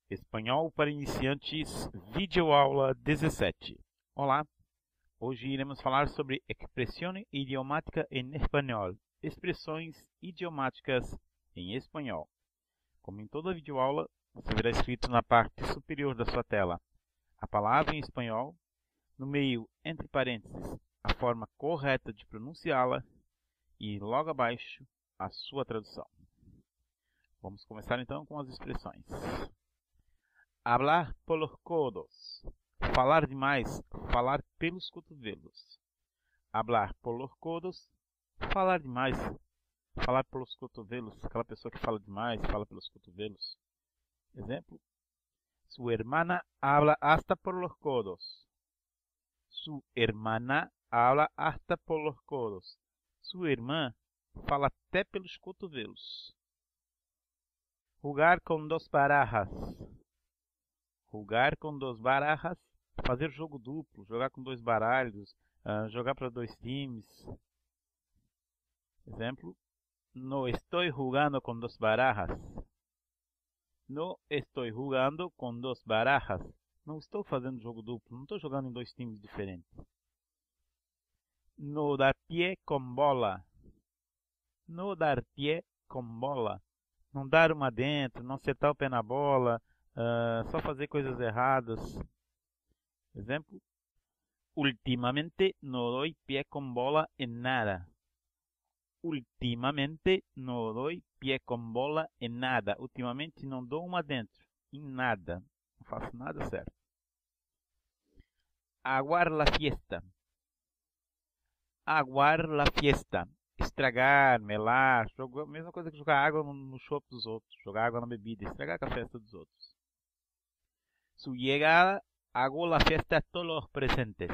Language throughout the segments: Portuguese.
Espanhol para iniciantes, videoaula 17. Olá, hoje iremos falar sobre expresión idiomática en español, expressões idiomáticas em espanhol. Como em toda videoaula, você verá escrito na parte superior da sua tela a palavra em espanhol, no meio, entre parênteses, a forma correta de pronunciá-la e logo abaixo a sua tradução. Vamos começar então com as expressões. Hablar por los codos. Falar demais, falar pelos cotovelos. Hablar por los codos. Falar demais, falar pelos cotovelos. Aquela pessoa que fala demais, fala pelos cotovelos. Exemplo. Su hermana habla hasta por los codos. Su hermana habla hasta por los codos. Sua irmã fala até pelos cotovelos. Jugar com dos barajas. Jogar com dos barajas, fazer jogo duplo, jogar com dois baralhos, jogar para dois times. Exemplo, no estoy jugando con dos barajas. No estoy jugando con dos barajas. Não estou fazendo jogo duplo, não estou jogando em dois times diferentes. No dar pie com bola. No dar pie com bola. Não dar uma dentro, não setar o pé na bola, só fazer coisas erradas. Exemplo, últimamente no doy pie con bola en nada. Ultimamente no doy pie con bola en nada. Ultimamente não dou uma dentro, em nada. Não faço nada certo. Aguar la fiesta. Aguar la fiesta. Estragar, melar, jogar, mesma coisa que jogar água no chope dos outros, jogar água na bebida, estragar com a festa dos outros. Su llegada hago la fiesta a todos los presentes.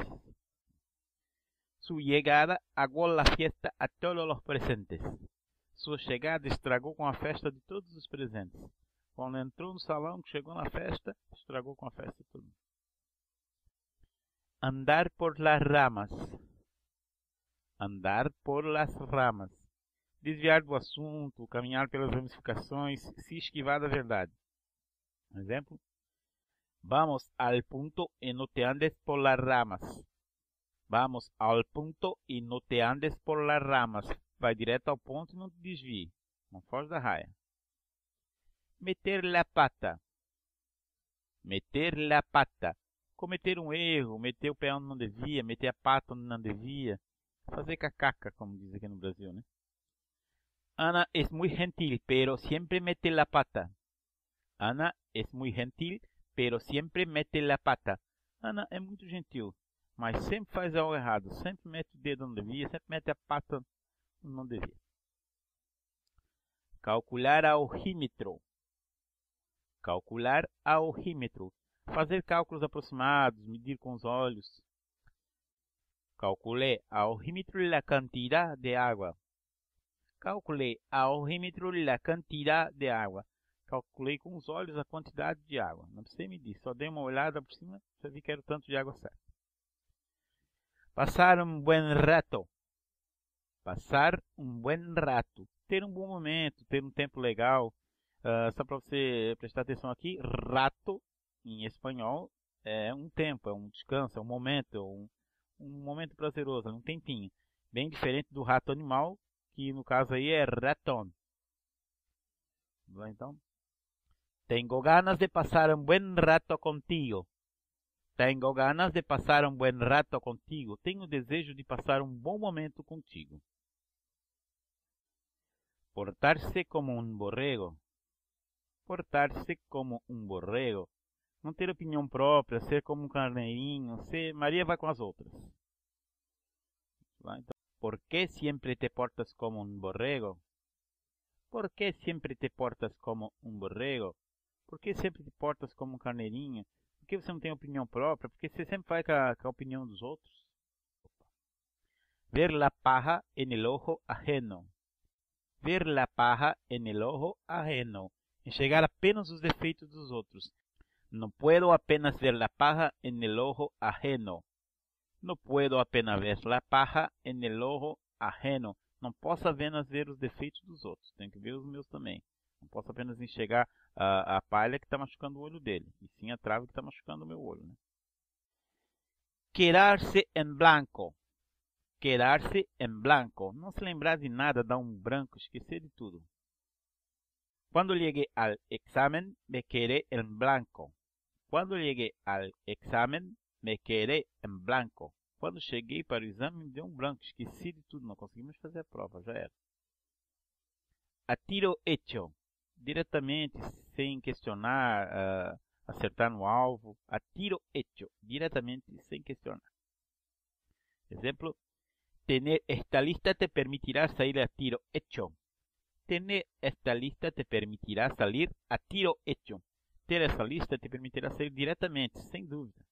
Su llegada hago la fiesta a todos los presentes. Sua chegada estragou com a festa de todos os presentes. Quando entrou no salão, chegou na festa, estragou com a festa de todo mundo. Andar por las ramas. Andar por las ramas. Desviar do assunto, caminhar pelas ramificações, se esquivar da verdade. Exemplo. Vamos al punto y no te andes por las ramas. Vamos al punto y no te andes por las ramas. Vai direto ao ponto e não te desvie. Não foge da raia. Meter la pata. Meter la pata. Cometer um erro, meter o pé onde não devia, meter a pata onde não devia. Fazer cacaca, como diz aqui no Brasil, né? Ana es muy gentil, pero siempre mete la pata. Ana es muy gentil, pero siempre mete la pata. Ana é muito gentil, mas sempre faz algo errado. Sempre mete o dedo onde devia, sempre mete a pata onde não devia. Calcular a ojímetro. Calcular a ojímetro. Fazer cálculos aproximados, medir com os olhos. Calculé a ojímetro la cantidad de agua. Calculé a ojímetro la cantidad de agua. Calculei com os olhos a quantidade de água. Não precisei medir, só dei uma olhada por cima, já vi que era o tanto de água certo. Passar um buen rato. Passar um buen rato. Ter um bom momento, ter um tempo legal. Só para você prestar atenção aqui, rato, em espanhol, é um tempo, é um descanso, é um momento, um momento prazeroso, um tempinho. Bem diferente do rato animal, que no caso aí é ratón. Então, tengo ganas de pasar un buen rato contigo. Tengo ganas de pasar un buen rato contigo. Tenho desejo de passar um bom momento contigo. Portar-se como um borrego. Portar-se como um borrego. Não ter opinião própria, ser como um carneirinho, ser Maria vai com as outras. Então, ¿por qué siempre te portas como un borrego? ¿Por qué siempre te portas como un borrego? Por que sempre te portas como um carneirinho? Por que você não tem opinião própria? Porque você sempre vai com a opinião dos outros? Ver la paja en el ojo ajeno. Ver la paja en el ojo ajeno. Enxergar apenas os defeitos dos outros. No puedo apenas ver la paja en el ojo ajeno. No puedo apenas ver la paja en el ojo ajeno. Não posso apenas ver os defeitos dos outros. Tenho que ver os meus também. Não posso apenas enxergar a palha que está machucando o olho dele, e sim a trave que está machucando o meu olho, né? Quedarse em blanco. Quedarse em blanco. Não se lembrar de nada, dar um branco, esquecer de tudo. Cuando llegué al examen, me quedé en blanco. Cuando llegué al examen, me quedé en blanco. Quando cheguei para o exame, me deu um branco, esqueci de tudo, não conseguimos fazer a prova, já era. A tiro hecho. Diretamente, sem questionar, acertar no alvo. A tiro hecho. Diretamente, sem questionar. Exemplo. Tener esta lista te permitirá salir a tiro hecho. Tener esta lista te permitirá salir a tiro hecho. Ter essa lista te permitirá sair diretamente, sem dúvida.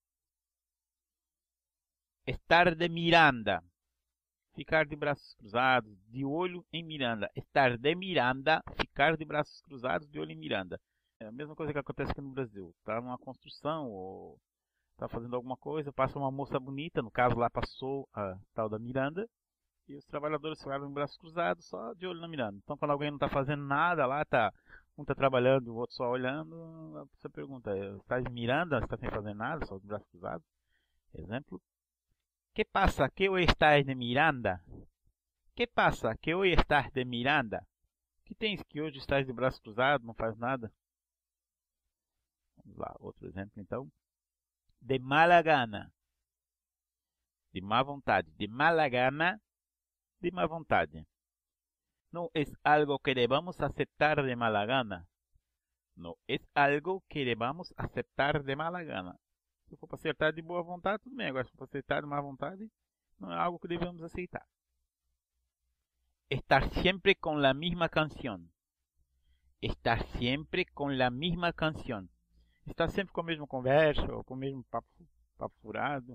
Estar de miranda. Ficar de braços cruzados, de olho em miranda. Estar de miranda, ficar de braços cruzados, de olho em miranda. É a mesma coisa que acontece aqui no Brasil. Está numa construção ou está fazendo alguma coisa, passa uma moça bonita, no caso lá passou a tal da miranda, e os trabalhadores ficaram de braços cruzados, só de olho na miranda. Então quando alguém não está fazendo nada lá, um está trabalhando, o outro só olhando, você pergunta, está de miranda, está sem fazer nada, só de braços cruzados? Exemplo. ¿Qué pasa que hoy estás de miranda? ¿Qué pasa que hoy estás de miranda? Que tens que hoje estás de braço cruzado, não faz nada? Vamos lá, outro exemplo então. De mala gana. De má vontade. De mala gana, de má vontade. No es algo que debamos aceptar de mala gana. No es algo que debamos aceptar de mala gana. Se for para acertar de boa vontade, tudo bem. Agora, se for para acertar de má vontade, não é algo que devemos aceitar. Estar siempre con la misma canción. Estar siempre con la misma canción. Estar sempre com a mesma conversa, ou com o mesmo papo furado.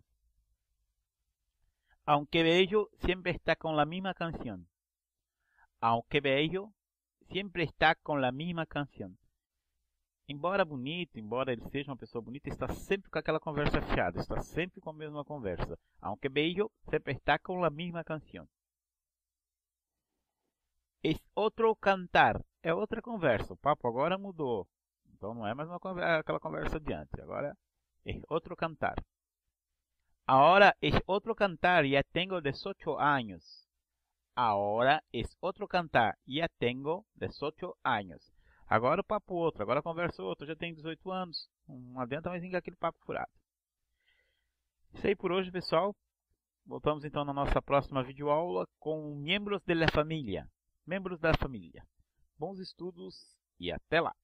Aunque bello, siempre está con la misma canción. Aunque bello, siempre está con la misma canción. Embora bonito, embora ele seja uma pessoa bonita, está sempre com aquela conversa fiada, está sempre com a mesma conversa. Aunque bello, sempre está com a mesma canção. Es outro cantar, é outra conversa, o papo agora mudou. Então não é mais aquela conversa de antes, agora é outro cantar. Ahora es otro cantar, ya tengo 18 años. Ahora es outro cantar, ya tengo 18 años. Agora o papo outro, agora a conversa outra, eu já tenho 18 anos. Não adianta mais vir aquele papo furado. Isso aí por hoje, pessoal. Voltamos então na nossa próxima videoaula com membros da família. Membros da família. Bons estudos e até lá!